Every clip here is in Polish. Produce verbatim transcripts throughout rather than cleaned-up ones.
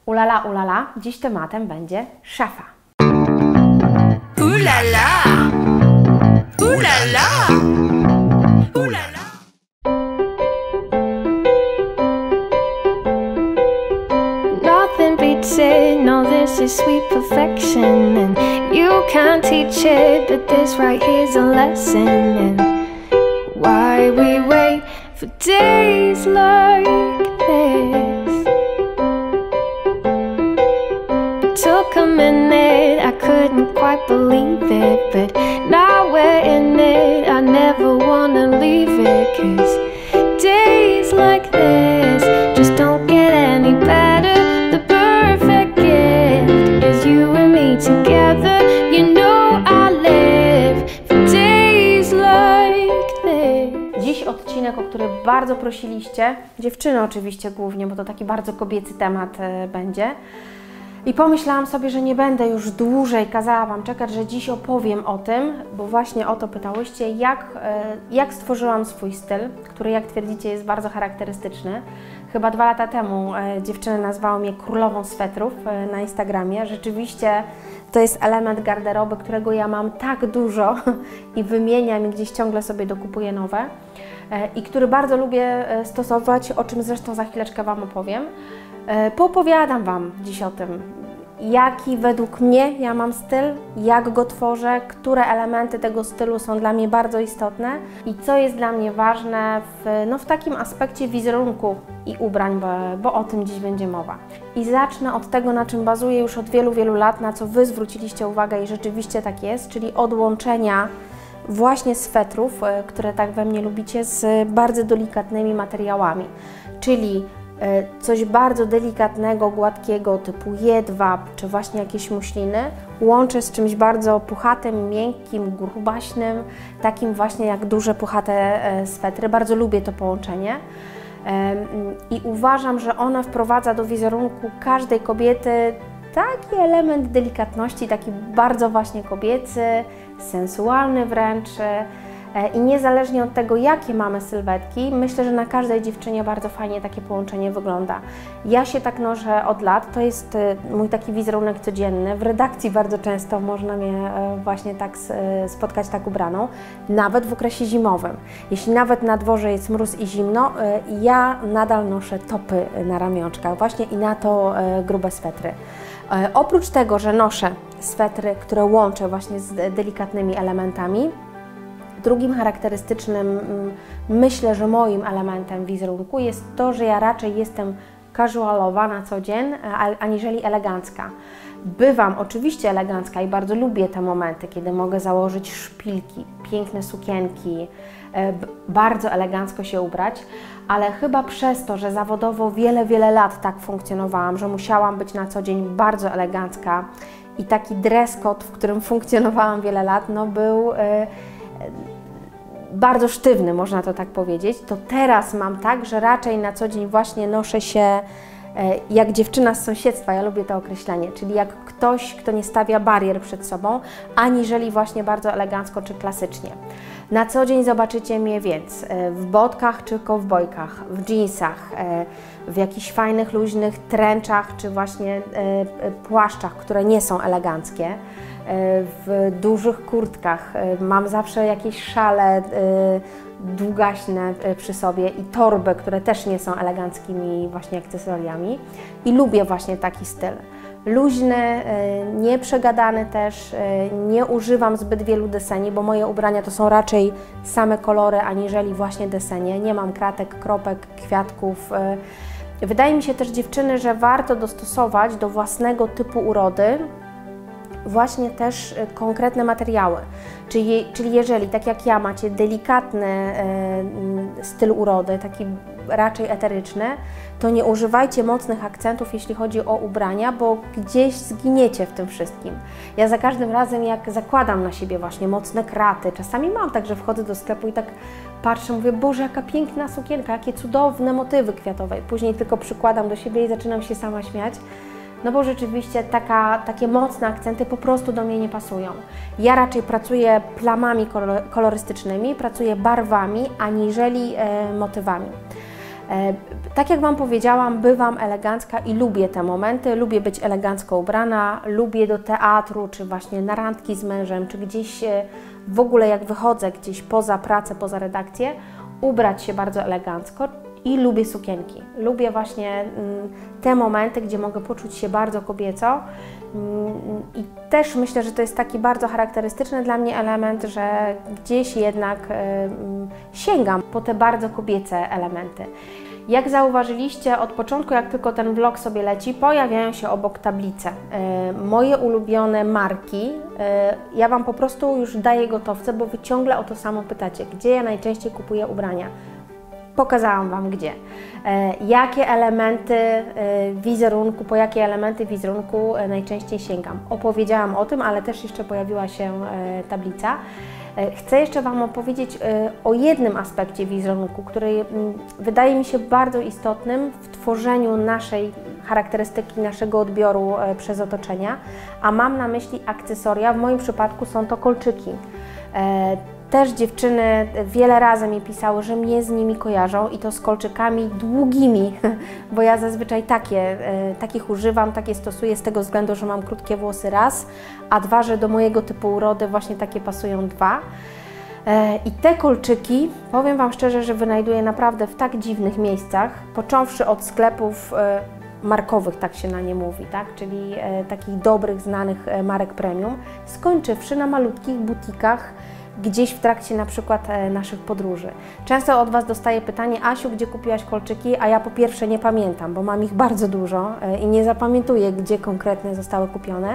Ulala, ulala, dziś tematem będzie szafa. Ulala! Ulala! Ulala! Nothing beats it, no this is sweet perfection. And you can't teach it, but this right here's a lesson. And why we wait for days like this? It took a minute, I couldn't quite believe it, but now we're in it, I never wanna leave it. Cause days like this just don't get any better. The perfect gift is you and me together. You know I live for days like this. Dziś odcinek, o który bardzo prosiliście, dziewczyny oczywiście głównie, bo to taki bardzo kobiecy temat y, będzie. I pomyślałam sobie, że nie będę już dłużej kazała Wam czekać, że dziś opowiem o tym, bo właśnie o to pytałyście, jak, jak stworzyłam swój styl, który, jak twierdzicie, jest bardzo charakterystyczny. Chyba dwa lata temu dziewczyny nazwały mnie królową swetrów na Instagramie. Rzeczywiście to jest element garderoby, którego ja mam tak dużo i wymieniam i gdzieś ciągle sobie dokupuję nowe. I który bardzo lubię stosować, o czym zresztą za chwileczkę Wam opowiem. Poopowiadam Wam dziś o tym, jaki według mnie ja mam styl, jak go tworzę, które elementy tego stylu są dla mnie bardzo istotne i co jest dla mnie ważne w, no, w takim aspekcie wizerunku i ubrań, bo, bo o tym dziś będzie mowa. I zacznę od tego, na czym bazuję już od wielu, wielu lat, na co Wy zwróciliście uwagę i rzeczywiście tak jest, czyli odłączenia właśnie swetrów, które tak we mnie lubicie, z bardzo delikatnymi materiałami, czyli coś bardzo delikatnego, gładkiego, typu jedwab, czy właśnie jakieś muśliny, łączę z czymś bardzo puchatym, miękkim, grubaśnym, takim właśnie jak duże, puchate swetry. Bardzo lubię to połączenie i uważam, że ono wprowadza do wizerunku każdej kobiety taki element delikatności, taki bardzo właśnie kobiecy, sensualny wręcz. I niezależnie od tego, jakie mamy sylwetki, myślę, że na każdej dziewczynie bardzo fajnie takie połączenie wygląda. Ja się tak noszę od lat, to jest mój taki wizerunek codzienny. W redakcji bardzo często można mnie właśnie tak spotkać tak ubraną, nawet w okresie zimowym. Jeśli nawet na dworze jest mróz i zimno, ja nadal noszę topy na ramionczkach właśnie i na to grube swetry. Oprócz tego, że noszę swetry, które łączę właśnie z delikatnymi elementami, drugim charakterystycznym, myślę, że moim elementem wizerunku jest to, że ja raczej jestem casualowa na co dzień, aniżeli elegancka. Bywam oczywiście elegancka i bardzo lubię te momenty, kiedy mogę założyć szpilki, piękne sukienki, bardzo elegancko się ubrać, ale chyba przez to, że zawodowo wiele, wiele lat tak funkcjonowałam, że musiałam być na co dzień bardzo elegancka i taki dress code, w którym funkcjonowałam wiele lat, no był bardzo sztywny, można to tak powiedzieć, to teraz mam tak, że raczej na co dzień właśnie noszę się jak dziewczyna z sąsiedztwa, ja lubię to określenie, czyli jak ktoś, kto nie stawia barier przed sobą, aniżeli właśnie bardzo elegancko czy klasycznie. Na co dzień zobaczycie mnie więc w botkach czy kowbojkach, w dżinsach, w jakichś fajnych, luźnych trenczach czy właśnie płaszczach, które nie są eleganckie, w dużych kurtkach. Mam zawsze jakieś szale długaśne przy sobie i torby, które też nie są eleganckimi właśnie akcesoriami. I lubię właśnie taki styl. Luźny, nieprzegadany też, nie używam zbyt wielu deseni, bo moje ubrania to są raczej same kolory, aniżeli właśnie desenie. Nie mam kratek, kropek, kwiatków. Wydaje mi się też, dziewczyny, że warto dostosować do własnego typu urody właśnie też konkretne materiały. Czyli, czyli jeżeli, tak jak ja, macie delikatny e, styl urody, taki raczej eteryczny, to nie używajcie mocnych akcentów, jeśli chodzi o ubrania, bo gdzieś zginiecie w tym wszystkim. Ja za każdym razem, jak zakładam na siebie właśnie mocne kraty, czasami mam tak, że wchodzę do sklepu i tak patrzę, mówię, Boże, jaka piękna sukienka, jakie cudowne motywy kwiatowe. I później tylko przykładam do siebie i zaczynam się sama śmiać. No bo rzeczywiście taka, takie mocne akcenty po prostu do mnie nie pasują. Ja raczej pracuję plamami kolorystycznymi, pracuję barwami, aniżeli e, motywami. E, Tak jak Wam powiedziałam, bywam elegancka i lubię te momenty, lubię być elegancko ubrana, lubię do teatru, czy właśnie na randki z mężem, czy gdzieś w ogóle jak wychodzę gdzieś poza pracę, poza redakcję, ubrać się bardzo elegancko i lubię sukienki. Lubię właśnie te momenty, gdzie mogę poczuć się bardzo kobieco i też myślę, że to jest taki bardzo charakterystyczny dla mnie element, że gdzieś jednak sięgam po te bardzo kobiece elementy. Jak zauważyliście, od początku, jak tylko ten vlog sobie leci, pojawiają się obok tablice. Moje ulubione marki, ja Wam po prostu już daję gotowce, bo Wy ciągle o to samo pytacie, gdzie ja najczęściej kupuję ubrania. Pokazałam Wam gdzie. Jakie elementy wizerunku, po jakie elementy wizerunku najczęściej sięgam. Opowiedziałam o tym, ale też jeszcze pojawiła się tablica. Chcę jeszcze Wam opowiedzieć o jednym aspekcie wizerunku, który wydaje mi się bardzo istotnym w tworzeniu naszej charakterystyki, naszego odbioru przez otoczenia, a mam na myśli akcesoria. W moim przypadku są to kolczyki. Też dziewczyny wiele razy mi pisały, że mnie z nimi kojarzą i to z kolczykami długimi, bo ja zazwyczaj takie, takich używam, takie stosuję z tego względu, że mam krótkie włosy raz, a dwa, że do mojego typu urody właśnie takie pasują dwa. I te kolczyki, powiem Wam szczerze, że wynajduję naprawdę w tak dziwnych miejscach, począwszy od sklepów markowych, tak się na nie mówi, tak? Czyli takich dobrych, znanych marek premium, skończywszy na malutkich butikach, gdzieś w trakcie na przykład naszych podróży. Często od Was dostaję pytanie: Asiu, gdzie kupiłaś kolczyki? A ja po pierwsze nie pamiętam, bo mam ich bardzo dużo i nie zapamiętuję, gdzie konkretnie zostały kupione.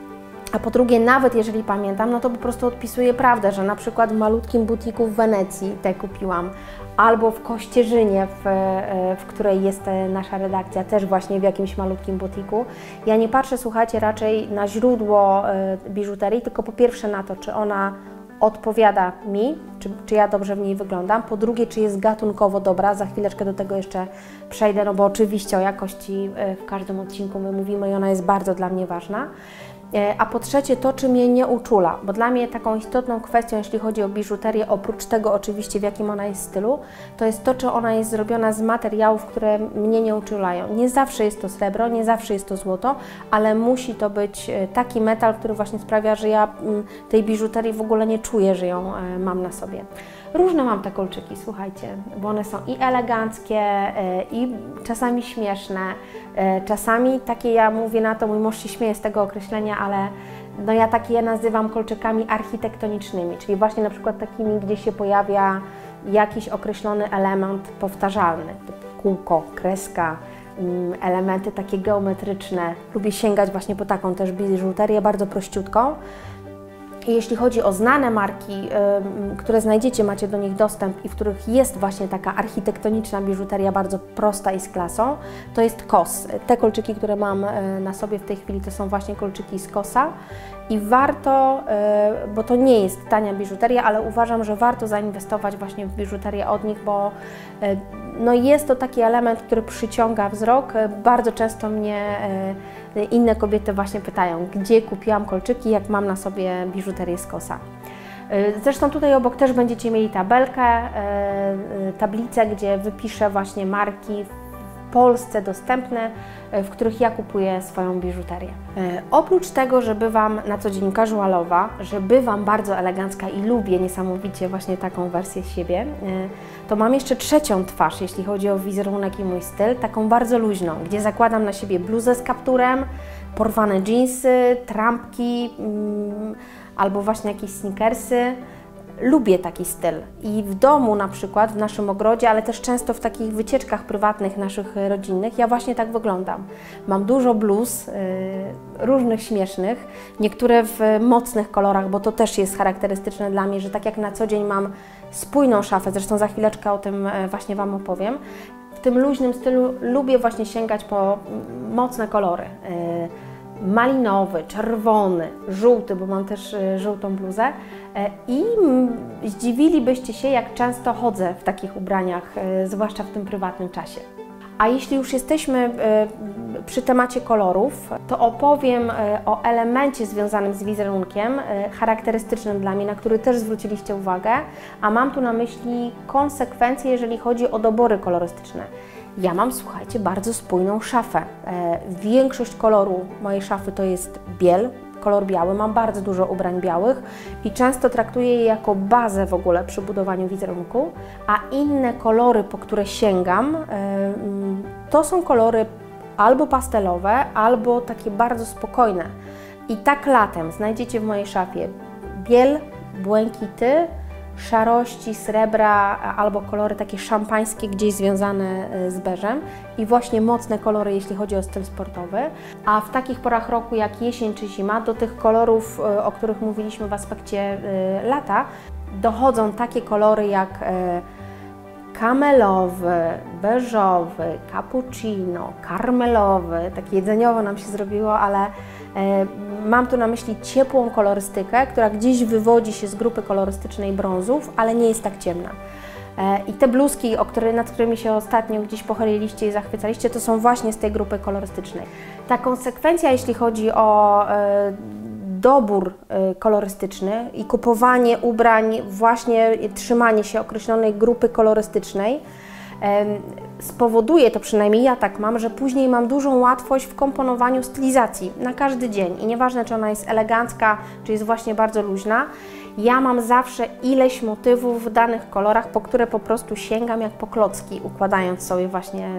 A po drugie, nawet jeżeli pamiętam, no to po prostu odpisuję prawdę, że na przykład w malutkim butiku w Wenecji te kupiłam, albo w Kościerzynie, w, w której jest nasza redakcja, też właśnie w jakimś malutkim butiku. Ja nie patrzę, słuchajcie, raczej na źródło biżuterii, tylko po pierwsze na to, czy ona odpowiada mi, czy, czy ja dobrze w niej wyglądam, po drugie, czy jest gatunkowo dobra, za chwileczkę do tego jeszcze przejdę, no bo oczywiście o jakości w każdym odcinku my mówimy i ona jest bardzo dla mnie ważna. A po trzecie, to, czy mnie nie uczula, bo dla mnie taką istotną kwestią, jeśli chodzi o biżuterię, oprócz tego oczywiście, w jakim ona jest stylu, to jest to, czy ona jest zrobiona z materiałów, które mnie nie uczulają. Nie zawsze jest to srebro, nie zawsze jest to złoto, ale musi to być taki metal, który właśnie sprawia, że ja tej biżuterii w ogóle nie czuję, że ją mam na sobie. Różne mam te kolczyki, słuchajcie, bo one są i eleganckie, i czasami śmieszne, czasami takie, ja mówię na to, mój mąż się śmieje z tego określenia, ale no ja takie je nazywam kolczykami architektonicznymi, czyli właśnie na przykład takimi, gdzie się pojawia jakiś określony element powtarzalny, typu kółko, kreska, elementy takie geometryczne. Lubię sięgać właśnie po taką też biżuterię, bardzo prościutką. I jeśli chodzi o znane marki, które znajdziecie, macie do nich dostęp i w których jest właśnie taka architektoniczna biżuteria bardzo prosta i z klasą, to jest K O S. Te kolczyki, które mam na sobie w tej chwili, to są właśnie kolczyki z K O S-a i warto, bo to nie jest tania biżuteria, ale uważam, że warto zainwestować właśnie w biżuterię od nich, bo no jest to taki element, który przyciąga wzrok. Bardzo często mnie inne kobiety właśnie pytają, gdzie kupiłam kolczyki, jak mam na sobie biżuterię z K O S-a. Zresztą tutaj obok też będziecie mieli tabelkę, tablicę, gdzie wypiszę właśnie marki w Polsce dostępne, w których ja kupuję swoją biżuterię. Oprócz tego, że bywam na co dzień casualowa, że bywam bardzo elegancka i lubię niesamowicie właśnie taką wersję siebie, to mam jeszcze trzecią twarz, jeśli chodzi o wizerunek i mój styl, taką bardzo luźną, gdzie zakładam na siebie bluzę z kapturem, porwane dżinsy, trampki mm, albo właśnie jakieś sneakersy. Lubię taki styl i w domu na przykład, w naszym ogrodzie, ale też często w takich wycieczkach prywatnych naszych rodzinnych, ja właśnie tak wyglądam. Mam dużo bluz, yy, różnych śmiesznych, niektóre w mocnych kolorach, bo to też jest charakterystyczne dla mnie, że tak jak na co dzień mam spójną szafę, zresztą za chwileczkę o tym właśnie Wam opowiem, w tym luźnym stylu lubię właśnie sięgać po mocne kolory. Yy, malinowy, czerwony, żółty, bo mam też żółtą bluzę i zdziwilibyście się, jak często chodzę w takich ubraniach, zwłaszcza w tym prywatnym czasie. A jeśli już jesteśmy przy temacie kolorów, to opowiem o elemencie związanym z wizerunkiem, charakterystycznym dla mnie, na który też zwróciliście uwagę, a mam tu na myśli konsekwencje, jeżeli chodzi o dobory kolorystyczne. Ja mam, słuchajcie, bardzo spójną szafę. E, większość koloru mojej szafy to jest biel, kolor biały. Mam bardzo dużo ubrań białych i często traktuję je jako bazę w ogóle przy budowaniu wizerunku, a inne kolory, po które sięgam, e, to są kolory albo pastelowe, albo takie bardzo spokojne. I tak latem znajdziecie w mojej szafie biel, błękity, szarości, srebra albo kolory takie szampańskie, gdzieś związane z beżem i właśnie mocne kolory, jeśli chodzi o styl sportowy. A w takich porach roku jak jesień czy zima, do tych kolorów, o których mówiliśmy w aspekcie lata, dochodzą takie kolory jak kamelowy, beżowy, cappuccino, karmelowy, takie jedzeniowo nam się zrobiło, ale mam tu na myśli ciepłą kolorystykę, która gdzieś wywodzi się z grupy kolorystycznej brązów, ale nie jest tak ciemna. I te bluzki, o które, nad którymi się ostatnio gdzieś pochyliliście i zachwycaliście, to są właśnie z tej grupy kolorystycznej. Ta konsekwencja, jeśli chodzi o e, dobór e, kolorystyczny i kupowanie ubrań, właśnie trzymanie się określonej grupy kolorystycznej, spowoduje, to przynajmniej ja tak mam, że później mam dużą łatwość w komponowaniu stylizacji na każdy dzień i nieważne, czy ona jest elegancka, czy jest właśnie bardzo luźna, ja mam zawsze ileś motywów w danych kolorach, po które po prostu sięgam jak po klocki, układając sobie właśnie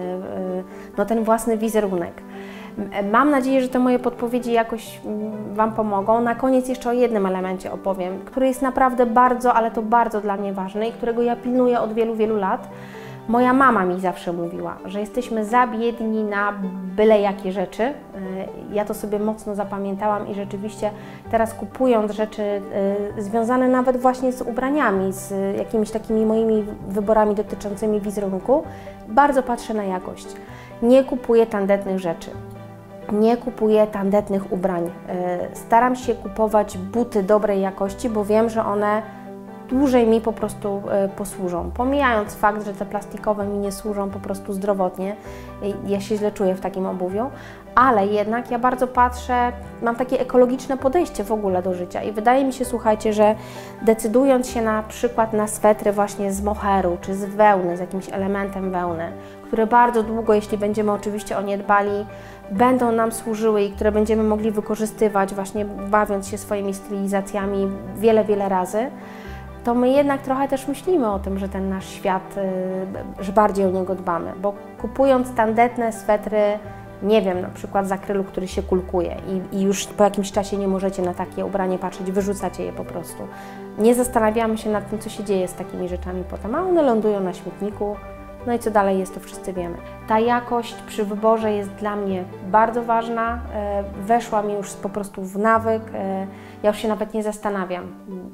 no, ten własny wizerunek. Mam nadzieję, że te moje podpowiedzi jakoś Wam pomogą. Na koniec jeszcze o jednym elemencie opowiem, który jest naprawdę bardzo, ale to bardzo dla mnie ważny i którego ja pilnuję od wielu, wielu lat. Moja mama mi zawsze mówiła, że jesteśmy za biedni na byle jakie rzeczy. Ja to sobie mocno zapamiętałam i rzeczywiście teraz kupując rzeczy związane nawet właśnie z ubraniami, z jakimiś takimi moimi wyborami dotyczącymi wizerunku, bardzo patrzę na jakość. Nie kupuję tandetnych rzeczy. Nie kupuję tandetnych ubrań. Staram się kupować buty dobrej jakości, bo wiem, że one dłużej mi po prostu posłużą. Pomijając fakt, że te plastikowe mi nie służą po prostu zdrowotnie, ja się źle czuję w takim obuwiu, ale jednak ja bardzo patrzę, mam takie ekologiczne podejście w ogóle do życia i wydaje mi się, słuchajcie, że decydując się na przykład na swetry właśnie z moheru czy z wełny, z jakimś elementem wełny, które bardzo długo, jeśli będziemy oczywiście o nie dbali, będą nam służyły i które będziemy mogli wykorzystywać właśnie bawiąc się swoimi stylizacjami wiele, wiele razy, to my jednak trochę też myślimy o tym, że ten nasz świat, że bardziej o niego dbamy, bo kupując tandetne swetry, nie wiem, na przykład z akrylu, który się kulkuje i, i już po jakimś czasie nie możecie na takie ubranie patrzeć, wyrzucacie je po prostu. Nie zastanawiamy się nad tym, co się dzieje z takimi rzeczami potem, a one lądują na śmietniku, no i co dalej jest, to wszyscy wiemy. Ta jakość przy wyborze jest dla mnie bardzo ważna, weszła mi już po prostu w nawyk, ja już się nawet nie zastanawiam,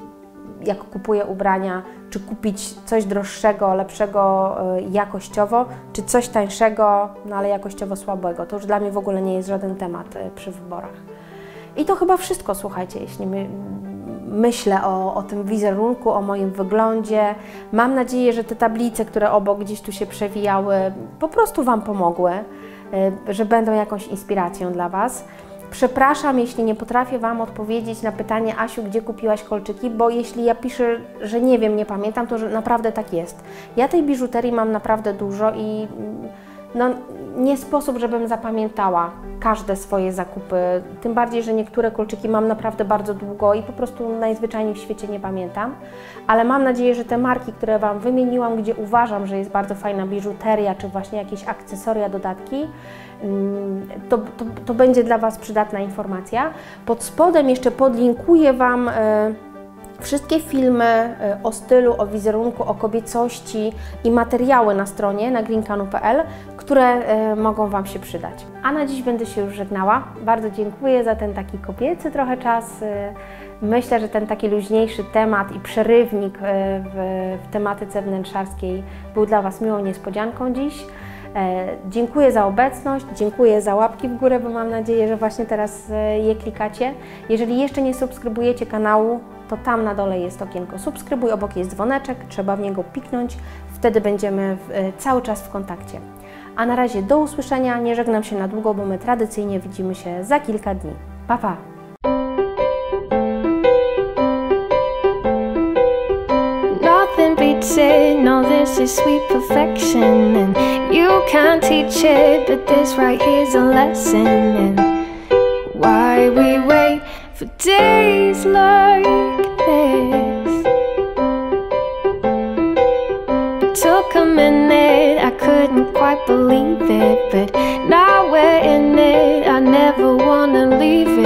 jak kupuję ubrania, czy kupić coś droższego, lepszego jakościowo, czy coś tańszego, no ale jakościowo słabego. To już dla mnie w ogóle nie jest żaden temat przy wyborach. I to chyba wszystko, słuchajcie, jeśli my, myślę o, o tym wizerunku, o moim wyglądzie. Mam nadzieję, że te tablice, które obok gdzieś tu się przewijały, po prostu Wam pomogły, że będą jakąś inspiracją dla Was. Przepraszam, jeśli nie potrafię Wam odpowiedzieć na pytanie, Asiu, gdzie kupiłaś kolczyki, bo jeśli ja piszę, że nie wiem, nie pamiętam, to że naprawdę tak jest. Ja tej biżuterii mam naprawdę dużo i no, nie sposób, żebym zapamiętała każde swoje zakupy, tym bardziej, że niektóre kolczyki mam naprawdę bardzo długo i po prostu najzwyczajniej w świecie nie pamiętam, ale mam nadzieję, że te marki, które Wam wymieniłam, gdzie uważam, że jest bardzo fajna biżuteria, czy właśnie jakieś akcesoria, dodatki, to, to, to będzie dla Was przydatna informacja. Pod spodem jeszcze podlinkuję Wam wszystkie filmy o stylu, o wizerunku, o kobiecości i materiały na stronie na greencanu kropka p l, które mogą Wam się przydać. A na dziś będę się już żegnała. Bardzo dziękuję za ten taki kobiecy trochę czas. Myślę, że ten taki luźniejszy temat i przerywnik w, w tematyce wnętrzarskiej był dla Was miłą niespodzianką dziś. Dziękuję za obecność, dziękuję za łapki w górę, bo mam nadzieję, że właśnie teraz je klikacie. Jeżeli jeszcze nie subskrybujecie kanału, to tam na dole jest okienko subskrybuj, obok jest dzwoneczek, trzeba w niego piknąć, wtedy będziemy w, cały czas w kontakcie. A na razie do usłyszenia, nie żegnam się na długo, bo my tradycyjnie widzimy się za kilka dni. Pa, pa! Nothing it. No, this is sweet perfection, and you can't teach it, but this right here's a lesson. And why we wait for days like this? It took a minute, I couldn't quite believe it, but now we're in it, I never wanna leave it.